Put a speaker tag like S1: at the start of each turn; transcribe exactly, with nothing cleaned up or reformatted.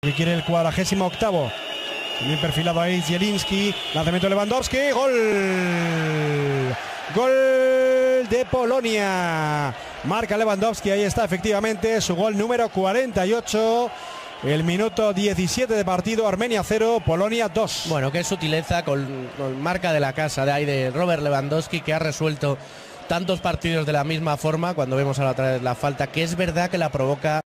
S1: Que quiere el cuadragésimo octavo. Bien perfilado ahí Zielinski. Lanzamiento de Lewandowski. Gol. Gol de Polonia. Marca Lewandowski. Ahí está efectivamente su gol número cuarenta y ocho. El minuto diecisiete de partido. Armenia cero, Polonia dos.
S2: Bueno, qué sutileza con, con marca de la casa de ahí de Robert Lewandowski, que ha resuelto tantos partidos de la misma forma. Cuando vemos a la otra vez la falta, que es verdad que la provoca